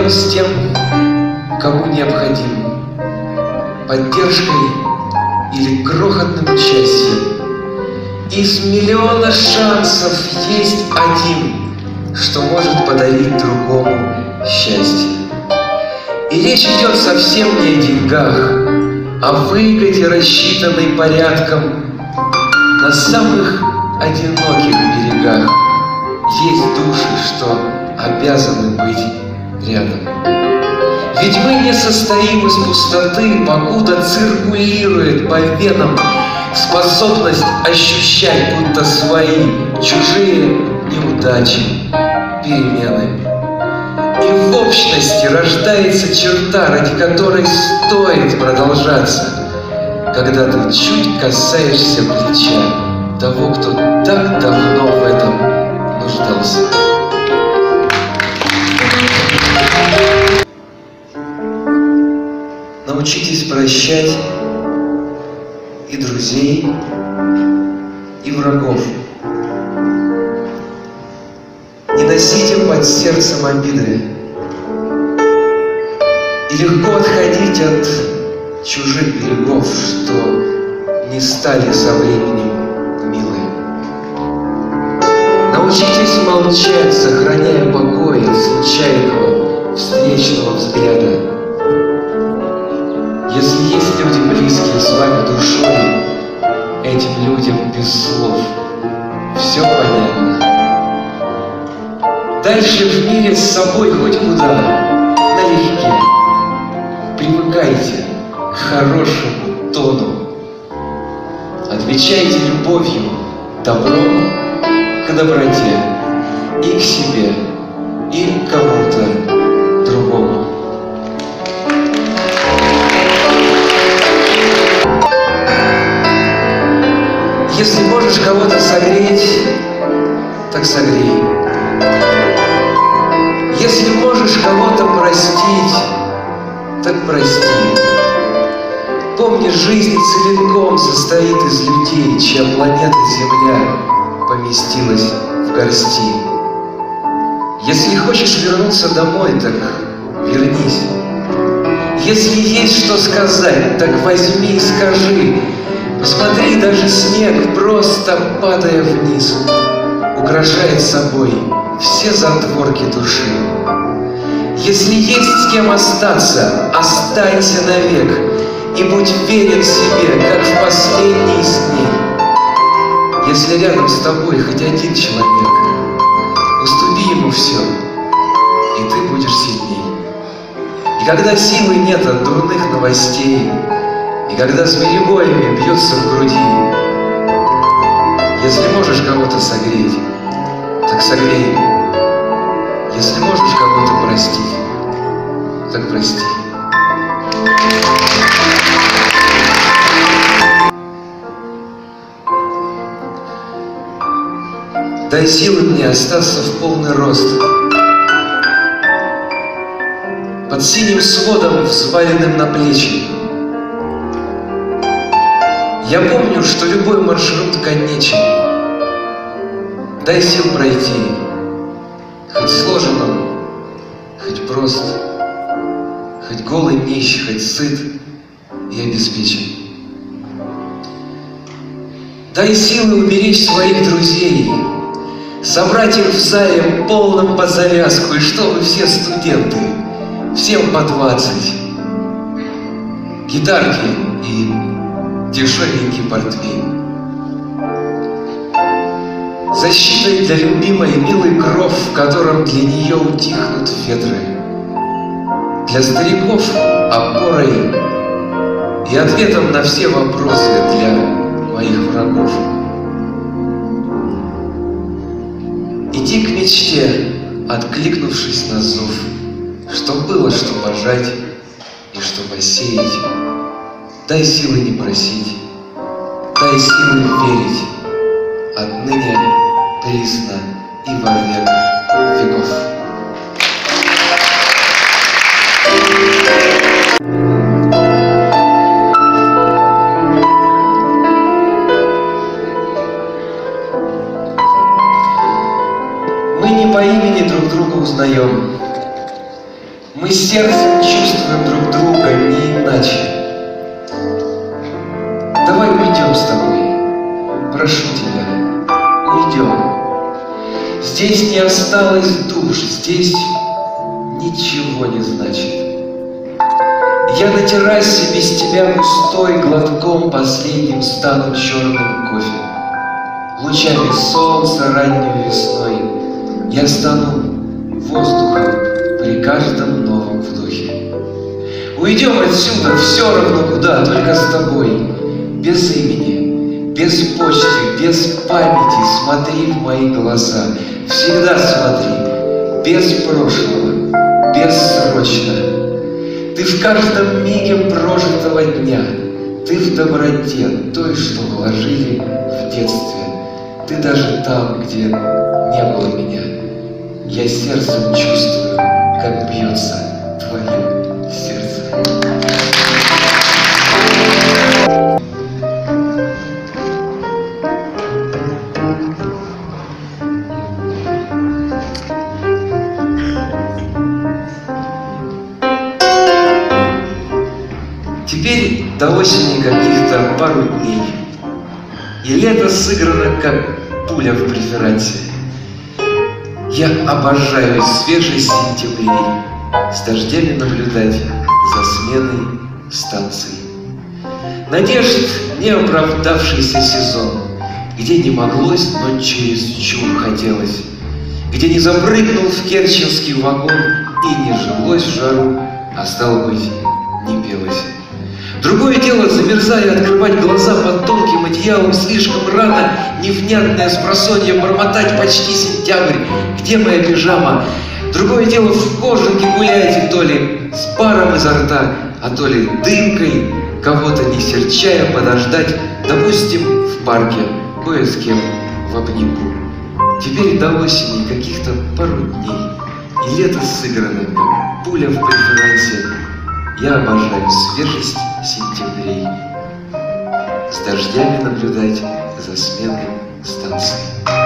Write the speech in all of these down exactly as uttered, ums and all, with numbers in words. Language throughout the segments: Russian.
рядом с тем, кому необходим, поддержкой или крохотным участием. Из миллиона шансов есть один, что может подарить другому счастье. И речь идет совсем не о деньгах, а выгоде, рассчитанной порядком. На самых одиноких берегах есть души, что обязаны быть рядом. Ведь мы не состоим из пустоты, покуда циркулирует по венам способность ощущать, будто свои, чужие неудачи, перемены. И в общности рождается черта, ради которой стоит продолжаться, когда ты чуть касаешься плеча того, кто так давно в этом нуждался. Научитесь прощать и друзей, и врагов. Не носите под сердцем обиды. И легко отходить от чужих берегов, что не стали со временем милы. Научитесь молчать, сохраняя покой от случайного встречного взгляда. Если есть люди, близкие с вами душой, этим людям без слов все понятно. Дальше в мире с собой хоть куда, налегке. Привыкайте к хорошему тону. Отвечайте любовью, добром к доброте и к себе, и к кому-то другому. Если можешь кого-то согреть, так согрей. Если можешь кого-то простить, так прости. Помни, жизнь целиком состоит из людей, чья планета Земля поместилась в горсти. Если хочешь вернуться домой, так вернись. Если есть что сказать, так возьми и скажи. Посмотри, даже снег, просто падая вниз, украшает собой все затворки души. Если есть с кем остаться, останься навек и будь верен себе, как в последние дни. Если рядом с тобой хоть один человек, уступи ему все, и ты будешь сильней. И когда силы нет от дурных новостей, и когда зверебоями бьется в груди, если можешь кого-то согреть, так согрей. Если можешь кого-то простить, так прости. Дай силы мне остаться в полный рост, под синим сводом, взваленным на плечи. Я помню, что любой маршрут конечен. Дай сил пройти, хоть сложен он, хоть прост, хоть голый нищ, хоть сыт и обеспечен. Дай силы уберечь своих друзей, собрать их в зале полном под завязку, и чтобы все студенты, всем по двадцать, гитарки и дешевенький портвейн. Защитой для любимой милый кров, в котором для нее утихнут ветры. Для стариков опорой и ответом на все вопросы для моих врагов. Иди к мечте, откликнувшись на зов, что было, что пожать и что посеять. Дай силы не просить, дай силы верить, отныне присно и во век веков. Мы не по имени друг друга узнаем, мы Мы сердцем чувствуем друг друга не иначе. Давай уйдем с тобой, прошу тебя, уйдем. Здесь не осталось душ, здесь ничего не значит. Я на террасе без тебя густой глотком последним стану черным кофе. Лучами солнца ранней весной я стану воздухом при каждом новом вдохе. Уйдем отсюда все равно куда, только с тобой, без имени, без почты, без памяти. Смотри в мои глаза, всегда смотри, без прошлого, бессрочно. Ты в каждом миге прожитого дня, ты в доброте той, что вложили в детстве. Ты даже там, где не было меня. Я сердцем чувствую, как бьется твое сердце. Теперь до осени каких-то пару дней, и лето сыграно, как пуля в преферансе. Я обожаю свежий сентябрь, с дождями наблюдать за сменой станций. Надежд не оправдавшийся сезон, где не моглось, но чересчур хотелось, где не запрыгнул в керченский вагон и не жилось в жару, а стало быть, не пелось. Другое дело, замерзая, открывать глаза под тонким одеялом слишком рано, невнятное спросонье бормотать почти сентябрь. Где моя пижама? Другое дело, в кожанке гулять, и то ли с паром изо рта, а то ли дымкой, кого-то не серчая подождать, допустим, в парке, кое с кем в обнимку. Теперь до осени каких-то пару дней, и лето сыграно, как пуля в преферансе. Я обожаю свежесть сентябрей, с дождями наблюдать за сменой станций.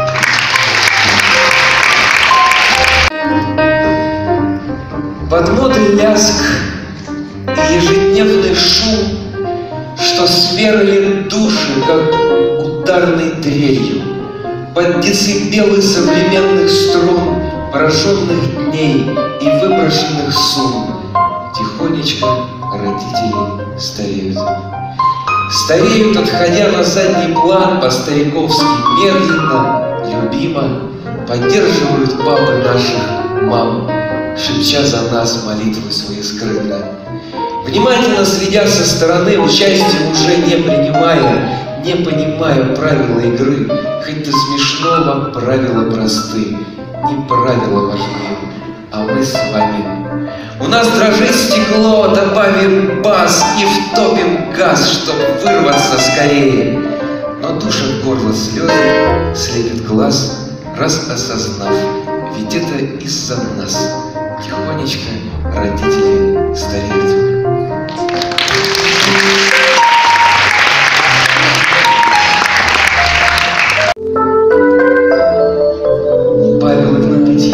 Подмотый лязг и ежедневный шум, что сверли души, как ударной дрелью, под децибелы современных струн, пораженных дней и выброшенных сумм. Тихонечко родители стареют. Стареют, отходя на задний план, по-стариковски медленно, любимо поддерживают папы наших мам, шепча за нас молитвы свои скрытно. Внимательно следя со стороны, участие уже не принимая, не понимая правила игры, хоть до смешного правила просты, не правила важны, а мы с вами. У нас дрожит стекло, добавим бас и втопим газ, чтоб вырваться скорее. Но душат горло слезы, слепит глаз, раз осознав, ведь это из-за нас тихонечко родители стареют. Павел Игнатьевич.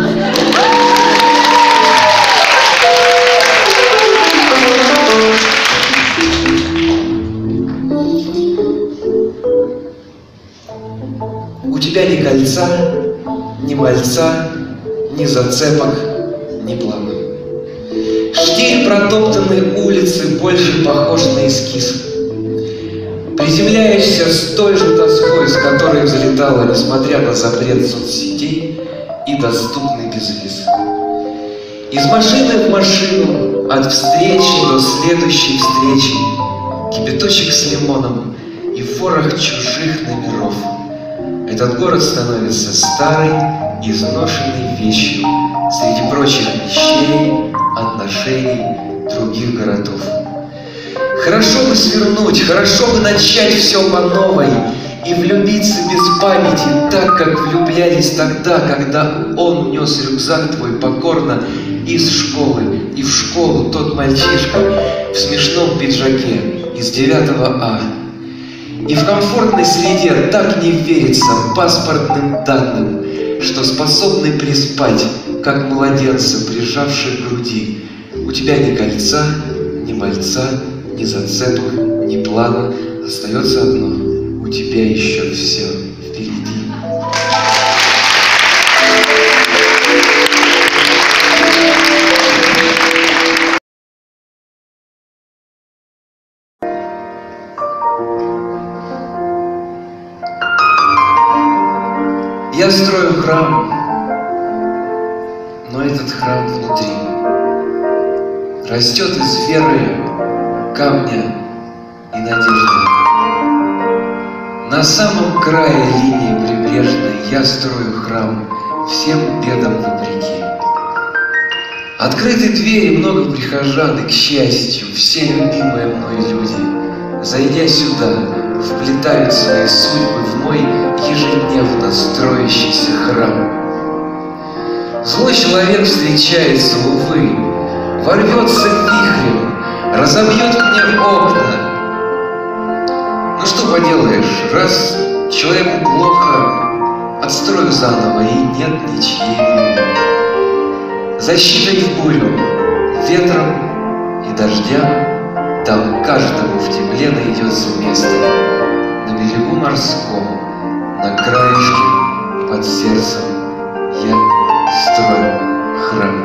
У тебя ни кольца, ни мальца, ни зацепок, ни планов. Штиль протоптанной улицы больше похож на эскиз. Приземляешься с той же тоской, с которой взлетала, несмотря на запрет соцсетей и доступный безвиз. Из машины в машину, от встречи до следующей встречи, кипяточек с лимоном и ворох чужих номеров. Этот город становится старой, изношенной вещью среди прочих вещей, отношений других городов. Хорошо бы свернуть, хорошо бы начать все по новой и влюбиться без памяти, так как влюблялись тогда, когда он нес рюкзак твой покорно из школы, и в школу тот мальчишка в смешном пиджаке из девятого А. И в комфортной среде так не верится паспортным данным, что способны приспать как младенца, прижавшие к груди. У тебя ни кольца, ни мальца, ни зацепок, ни плана. Остается одно — у тебя еще все впереди. Я строю храм, но этот храм внутри растет из веры, камня и надежды. На самом крае линии прибрежной я строю храм всем бедам вопреки. Открыты двери, много прихожан, и, к счастью, все любимые мной люди, зайдя сюда, вплетают свои судьбы в мой ежедневно строящийся храм. Злой человек встречается, увы, ворвется вихрем, разобьет мне окна. Ну что поделаешь, раз человеку плохо, отстрою заново, и нет ничьей вины. Защитой в бурю, ветром и дождям, там каждому в тепле найдется место. На берегу морском, на краешке, под сердцем я строю храм.